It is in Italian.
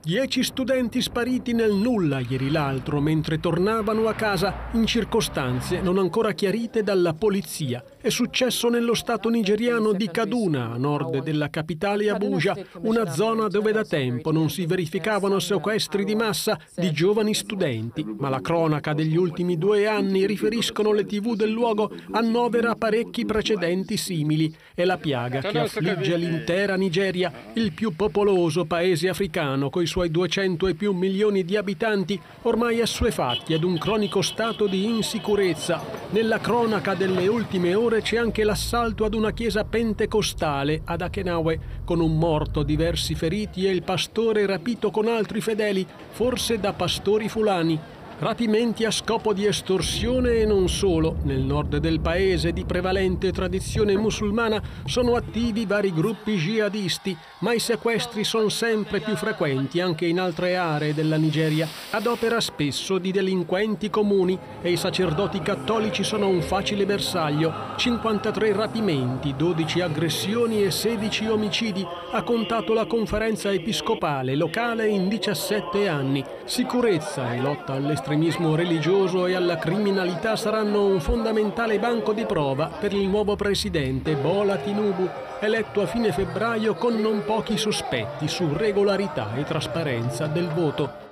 10 studenti spariti nel nulla ieri l'altro mentre tornavano a casa in circostanze non ancora chiarite dalla polizia. È successo nello stato nigeriano di Kaduna, a nord della capitale Abuja, una zona dove da tempo non si verificavano sequestri di massa di giovani studenti. Ma la cronaca degli ultimi 2 anni, riferiscono le TV del luogo, annovera parecchi precedenti simili. È la piaga che affligge l'intera Nigeria, il più popoloso paese africano coi suoi 200 e più milioni di abitanti, ormai assuefatti ad un cronico stato di insicurezza. Nella cronaca delle ultime ore c'è anche l'assalto ad una chiesa pentecostale ad Akenawe, con un morto, diversi feriti e il pastore rapito con altri fedeli, forse da pastori fulani. Rapimenti a scopo di estorsione e non solo. Nel nord del paese, di prevalente tradizione musulmana, sono attivi vari gruppi jihadisti, ma i sequestri sono sempre più frequenti anche in altre aree della Nigeria, ad opera spesso di delinquenti comuni, e i sacerdoti cattolici sono un facile bersaglio. 53 rapimenti, 12 aggressioni e 16 omicidi ha contato la conferenza episcopale locale in 17 anni. Sicurezza e lotta all'estremismo religioso e alla criminalità saranno un fondamentale banco di prova per il nuovo presidente Bola Tinubu, eletto a fine febbraio con non pochi sospetti su regolarità e trasparenza del voto.